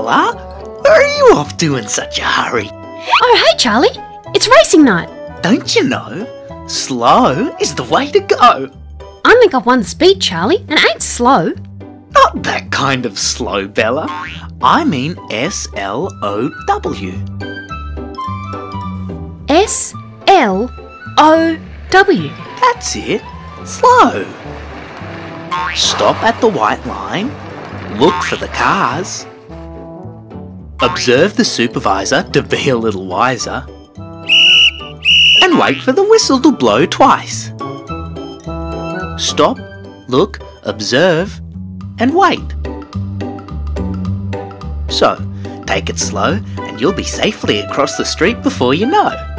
Bella, where are you off to in such a hurry? Oh, hey, Charlie. It's racing night. Don't you know? Slow is the way to go. I only got one speed, Charlie, and it ain't slow. Not that kind of slow, Bella. I mean S-L-O-W. S-L-O-W. That's it. Slow. Stop at the white line. Look for the cars. Observe the supervisor to be a little wiser. And wait for the whistle to blow twice. Stop, look, observe, and wait. So, take it slow and you'll be safely across the street before you know.